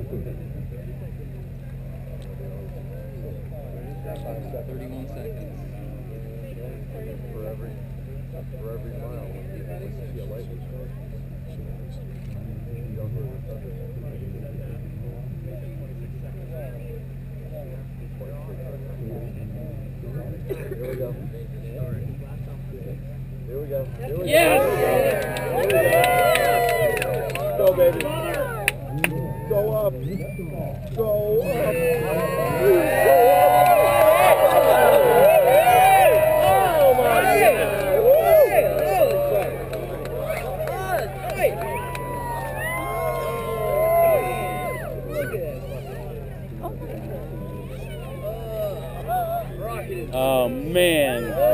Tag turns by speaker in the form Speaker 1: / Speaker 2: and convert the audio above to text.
Speaker 1: 31 seconds.
Speaker 2: For every mile, when you light was you don't hear the thunder. Here we go. Here we go. Here we
Speaker 1: Yes!
Speaker 2: go. Go, baby. Go up. Go up.
Speaker 1: Oh man.